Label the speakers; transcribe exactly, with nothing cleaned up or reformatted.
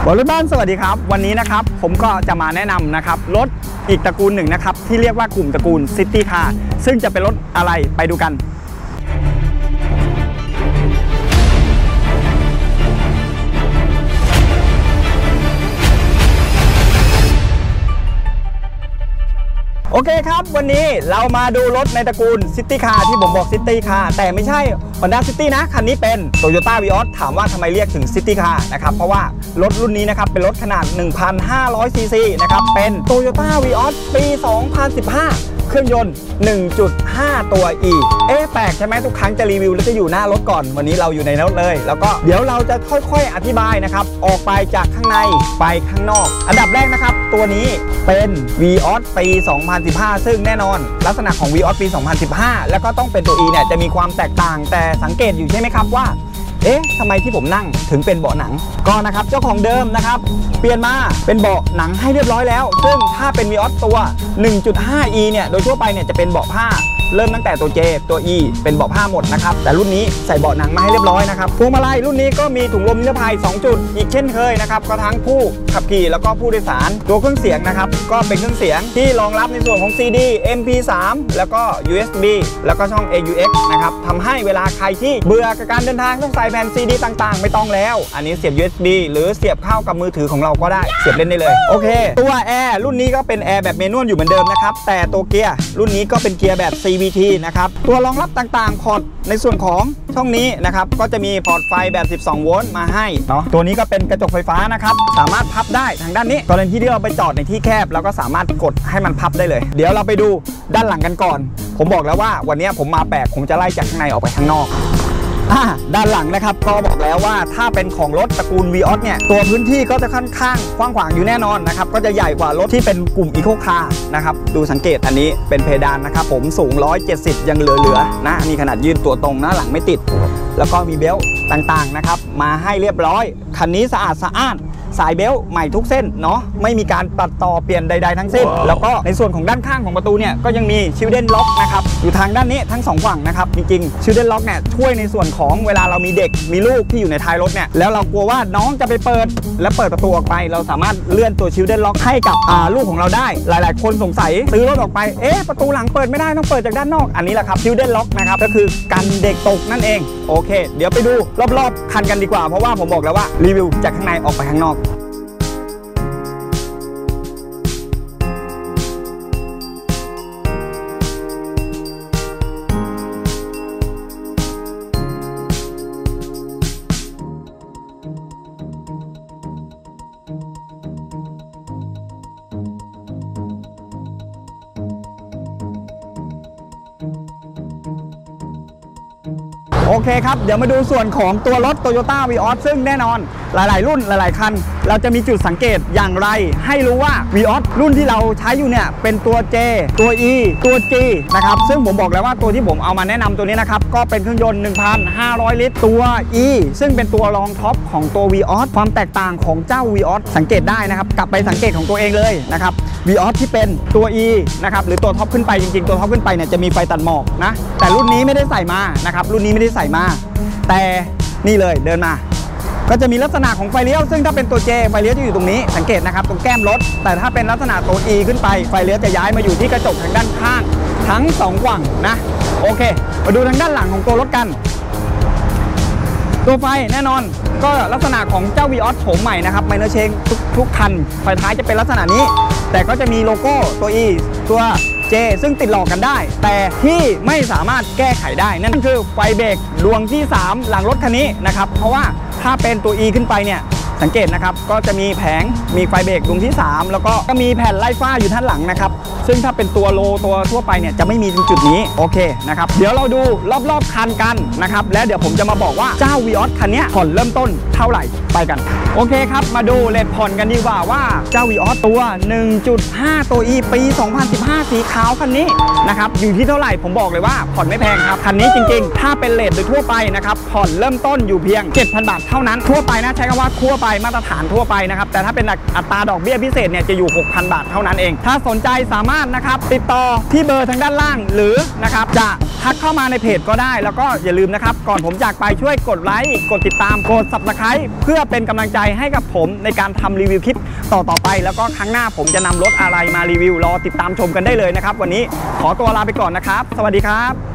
Speaker 1: บรถบ้านสวัสดีครับวันนี้นะครับผมก็จะมาแนะนำนะครับรถอีกตระกูลหนึ่งนะครับที่เรียกว่ากลุ่มตระกูลซิตี้คาร์ซึ่งจะเป็นรถอะไรไปดูกันโอเคครับวันนี้เรามาดูรถในตระกูลซิตี้คาร์ที่ผมบอกซิตี้คาร์แต่ไม่ใช่ Honda City นะคันนี้เป็น Toyota Vios ถามว่าทำไมเรียกถึงซิตี้คาร์นะครับเพราะว่ารถรุ่นนี้นะครับเป็นรถขนาด หนึ่งพันห้าร้อย ซี ซี นะครับเป็น Toyota Vios ปี สองพันสิบห้า เครื่องยนต์ หนึ่งจุดห้า ตัว E เอ๊ะแปลกใช่ไหมทุกครั้งจะรีวิวแล้วจะอยู่หน้ารถก่อนวันนี้เราอยู่ในรถเลยแล้วก็เดี๋ยวเราจะค่อยๆอธิบายนะครับออกไปจากข้างในไปข้างนอกอันดับแรกนะครับตัวนี้เป็น Vios ปี สองพันสิบห้า ซึ่งแน่นอนลักษณะของ Vios ปี สองพันสิบห้า แล้วก็ต้องเป็นตัว E เนี่ยจะมีความแตกต่างแต่สังเกตอยู่ใช่ไหมครับว่าเอ๊ะทำไมที่ผมนั่งถึงเป็นเบาะหนังก็นะครับเจ้าของเดิมนะครับเปลี่ยนมาเป็นเบาะหนังให้เรียบร้อยแล้วซึ่งถ้าเป็น Vios ตัว หนึ่งจุดห้า อี เนี่ยโดยทั่วไปเนี่ยจะเป็นเบาะผ้าเริ่มตั้งแต่ตัว J ตัว E เป็นเบาะผ้าหมดนะครับแต่รุ่นนี้ใส่เบาะหนังมาให้เรียบร้อยนะครับพวงมาลัยรุ่นนี้ก็มีถุงลมนิรภัยสองจุดอีกเช่นเคยนะครับก็ทั้งผู้ขับขี่แล้วก็ผู้โดยสารตัวเครื่องเสียงนะครับก็เป็นเครื่องเสียงที่รองรับในส่วนของ ซี ดี เอ็ม พี สาม แล้วก็ ยู เอส บี แล้วก็ช่อง เอ ยู เอ็กซ์ นะครับทำให้เวลาใครที่เบื่อกับการเดินทางต้องใส่แผ่น ซี ดี ต่างๆไม่ต้องแล้วอันนี้เสียบ ยู เอส บี หรือเสียบเข้ากับมือถือของเราก็ได้เสียบเล่นได้เลยโอเคตัวแอร์รุ่นนี้ก็เป็นแอร์แบบเมนวลอยู่เหมือนเดิมนะครับแต่ตัวเกียร์รุ่นนี้ก็เป็นเกียร์แบบ ซี วี ที นะครับตัวรองรับต่างๆพอร์ตในส่วนของช่องนี้นะครับก็จะมีพอร์ตไฟแบบสิบสองโวลต์มาให้เนาะตัวนี้ก็เป็นกระจกไฟฟ้านะครับสามารถพับได้ทางด้านนี้กรณีที่เราไปจอดในที่แคบเราก็สามารถกดให้มันพับได้เลยเดี๋ยวเราไปดูด้านหลังกันก่อนผมบอกแล้วว่าวันนี้ผมมาแปลกผมจะไล่จากข้างในออกไปข้างนอกด้านหลังนะครับก็บอกแล้วว่าถ้าเป็นของรถตระกูล Vios เนี่ยตัวพื้นที่ก็จะค่อนข้างกว้างขวางอยู่แน่นอนนะครับก็จะใหญ่กว่ารถที่เป็นกลุ่ม Eco Car นะครับดูสังเกตอันนี้เป็นเพดานนะครับผมสูงหนึ่งร้อยเจ็ดสิบยังเหลือๆนะมีขนาดยืนตัวตรงหน้าหลังไม่ติดแล้วก็มีเบลต์ต่างๆนะครับมาให้เรียบร้อยคันนี้สะอาดสะอ้านสายเบลต์ใหม่ทุกเส้นเนาะไม่มีการตัดต่อเปลี่ยนใดๆทั้งสิ้นแล้วก็ในส่วนของด้านข้างของประตูเนี่ยก็ยังมีชิลเด้นล็อกนะครับอยู่ทางด้านนี้ทั้งสองฝั่งนะครับจริงๆชิลเด้นล็อกเนี่ยช่วยในส่วนของเวลาเรามีเด็กมีลูกที่อยู่ในท้ายรถเนี่ยแล้วเรากลัวว่าน้องจะไปเปิดและเปิดประตูออกไปเราสามารถเลื่อนตัวชิลเด้นล็อกให้กับลูกของเราได้หลายๆคนสงสัยซื้อรถออกไปเอ๊ะประตูหลังเปิดไม่ได้ต้องเปิดจากด้านนอกอันนี้แหละครับชิลเด้นล็อกนะครับก็คือกันเด็กตกนั่นเองโอเคเดี๋ยวไปดูรอบๆคันกันดีกว่าเพราะว่าผมบอกแล้วว่ารีวิวจากข้างในออกไปข้างนอกโอเคครับเดี๋ยวมาดูส่วนของตัวรถ Toyota Vios ซึ่งแน่นอนหลายๆรุ่นหลายๆคันเราจะมีจุดสังเกตอย่างไรให้รู้ว่า Vios รุ่นที่เราใช้อยู่เนี่ยเป็นตัว J ตัว E ตัว G นะครับซึ่งผมบอกแล้วว่าตัวที่ผมเอามาแนะนำตัวนี้นะครับก็เป็นเครื่องยนต์ หนึ่งพันห้าร้อย ลิตรตัว E ซึ่งเป็นตัวรองท็อปของตัว Vios ความแตกต่างของเจ้า Vios สังเกตได้นะครับกลับไปสังเกตของตัวเองเลยนะครับ Vios ที่เป็นตัว E นะครับหรือตัวท็อปขึ้นไปจริงๆตัวท็อปขึ้นไปเนี่ยจะมีไฟตัดหมอกนะแต่รุ่นนี้ไม่ได้ใส่มานะครับรุ่นนี้ไม่ได้ใส่มาแต่นี่เลยเดินมาก็จะมีลักษณะของไฟเลี้ยวซึ่งถ้าเป็นตัว J ไฟเลี้ยวจะอยู่ตรงนี้สังเกตนะครับตรงแก้มรถแต่ถ้าเป็นลักษณะตัว E ขึ้นไปไฟเลี้ยวจะย้ายมาอยู่ที่กระจกทางด้านข้างทั้งสองฝั่งนะโอเคมาดูทางด้านหลังของตัวรถกันตัวไฟแน่นอนก็ลักษณะของเจ้า Vios โฉมใหม่นะครับไมเนอร์เชนทุกทุกคันไฟท้ายจะเป็นลักษณะนี้แต่ก็จะมีโลโก้ตัว E ตัว J ซึ่งติดหลอกกันได้แต่ที่ไม่สามารถแก้ไขได้นั่นคือไฟเบรกดวงที่สามหลังรถคันนี้นะครับเพราะว่าถ้าเป็นตัว E ขึ้นไปเนี่ยสังเกตนะครับก็จะมีแผงมีไฟเบรกดวงที่สามแล้วก็ก็มีแผ่นไล่ฟ้าอยู่ด้านหลังนะครับซึ่งถ้าเป็นตัวโลตัวทั่วไปเนี่ยจะไม่มีตรงจุดนี้โอเคนะครับเดี๋ยวเราดูรอบๆคันกันนะครับแล้วเดี๋ยวผมจะมาบอกว่าเจ้า Vios คันนี้ผ่อนเริ่มต้นเท่าไหร่ไปกันโอเคครับมาดูเรทผ่อนกันดีกว่าว่าเจ้า Vios ตัว หนึ่งจุดห้า ตัว E ปี สองพันสิบห้า สีขาวคันนี้นะครับอยู่ที่เท่าไหร่ผมบอกเลยว่าผ่อนไม่แพงครับคันนี้จริงๆถ้าเป็นเรทโดยทั่วไปนะครับผ่อนเริ่มต้นอยู่เพียง เจ็ดพัน บาทเท่านั้นทั่วไปนะใช้คำว่าทั่วไปมาตรฐานทั่วไปนะครับแต่ถ้าเป็นอัตราดอกเบี้ยพิเศษเนี่ยจะอยู่ หกพัน บาทเท่านั้นเองถ้าสนใจสามารถนะครับติดต่อที่เบอร์ทางด้านล่างหรือนะครับจะทักเข้ามาในเพจก็ได้แล้วก็อย่าลืมนะครับก่อนผมจากไปช่วยกดไลค์กดติดตามกด ซับสไครบ์ เพื่อเป็นกำลังใจให้กับผมในการทำรีวิวคลิปต่อๆไปแล้วก็ครั้งหน้าผมจะนำรถอะไรมารีวิวรอติดตามชมกันได้เลยนะครับวันนี้ขอตัวลาไปก่อนนะครับสวัสดีครับ